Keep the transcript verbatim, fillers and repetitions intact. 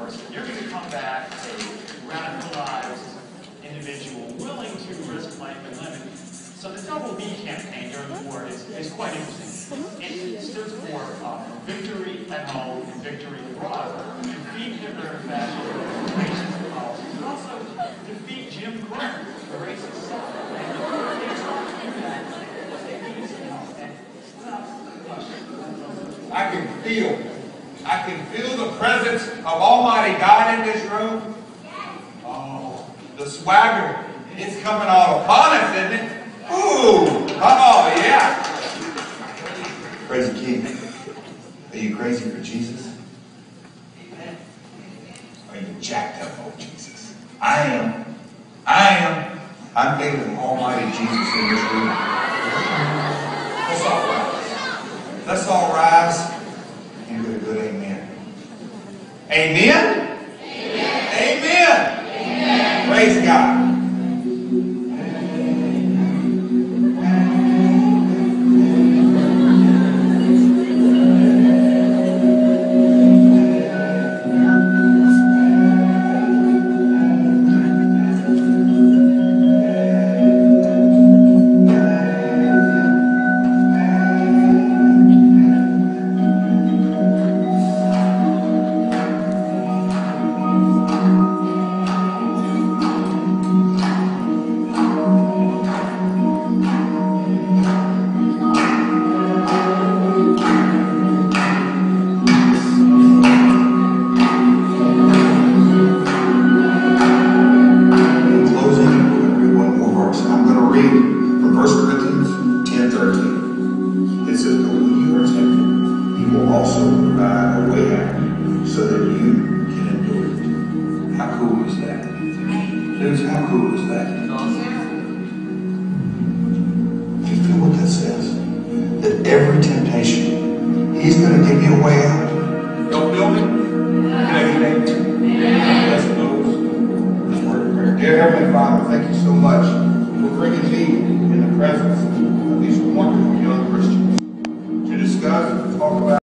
person. You're going to come back a radicalized individual willing to risk life and limb. So the Double V campaign during the war is, is quite interesting. It stood for uh, victory at home and victory abroad. Defeat Hitler and fascism, racist policies, and also defeat Jim Crow, the racist South. And they tried to do that. They needed some help. And I can feel, I can feel the presence of Almighty God in this room. Oh, the swagger, it's coming all upon us, isn't it? Ooh, oh yeah. Crazy King, are you crazy for Jesus? Amen. Are you jacked up on Jesus? I am. I am. I'm feeling Almighty Jesus in this room. Let's all rise. Let's all rise and give a good amen. Amen? Amen. Amen. Amen. Praise God. Dear Heavenly Father, thank you so much for bringing me in the presence